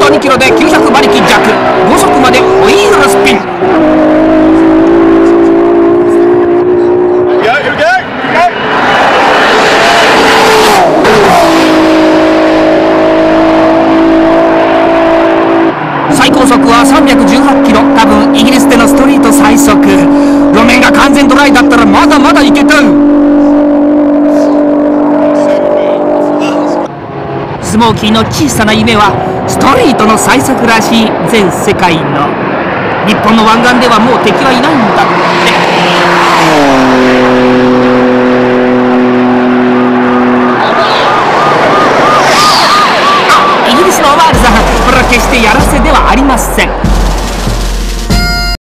152キロで900馬力弱、5速までホイールスピン。最高速は318キロ、多分イギリスでのストリート最速。路面が完全ドライだったらまだまだいけた。スモーキーの小さな夢はストリートの最速らしい。全世界の日本の湾岸ではもう敵はいないんだって。イギリスのワールさん、これは決してやらせではありません。